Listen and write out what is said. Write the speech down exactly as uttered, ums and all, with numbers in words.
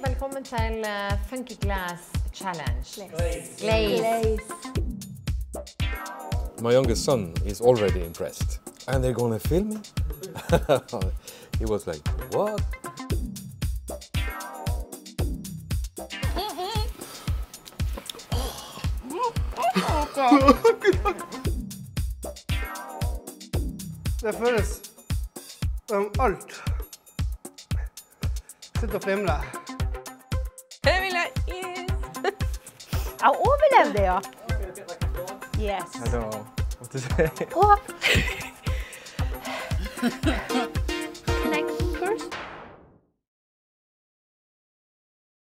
velkommen til uh, Funky Glaze Challenge. Glaze. Glaze. My youngest son is already impressed. And they're gonna film me? He was like, what? Det føles som alt. Sitter og flimler. Det vil jeg is. Jeg overlevde, ja. Yes. I don't know what to say. Åh.